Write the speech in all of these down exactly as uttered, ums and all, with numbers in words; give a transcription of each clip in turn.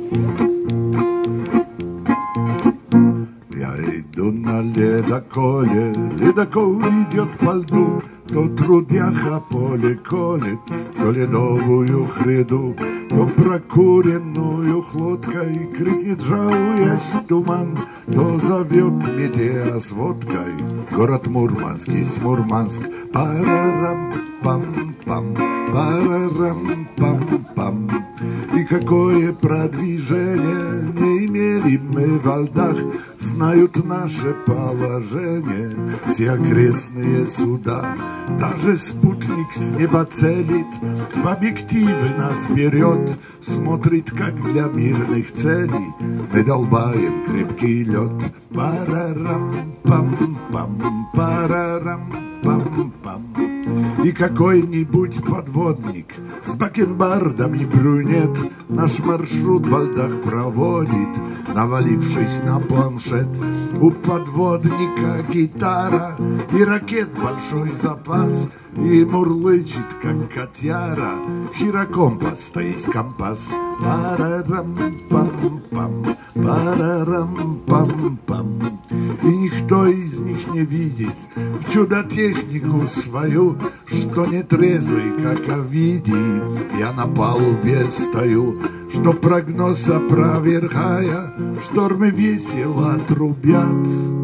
Я иду на ледоколе, ледокол идет по льду, то трудяха поле колет, то ледовую хреду, то прокуренную хлодкой крикнет, жалуясь туман, то зовет Медеа с водкой. Город Мурманск есть Мурманск. Парарам-пам-пам, парарам-пам-пам. И какое продвижение не имели мы во льдах, знают наше положение все окрестные суда. Даже спутник с неба целит, в объективы нас берет, смотрит, как для мирных целей мы долбаем крепкий лед. Парарам-пам-пам, парарам-пам-пам. И какой-нибудь подводник с бакенбардом и брюнет наш маршрут во льдах проводит, навалившись на планшет. У подводника гитара и ракет большой запас, и мурлычет, как котяра, хирокомпас, то есть компас. Парарам-пам-пам, парарам-пам-пам. И никто из них не видит в чудо-технику свою, что нетрезвый, как Овидий, я на палубе стою, что прогноз опровергая, штормы весело трубят,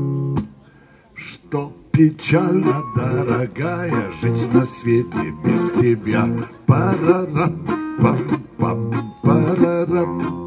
что печально, дорогая, жить на свете без тебя. Парарам-пам-пам, парарам.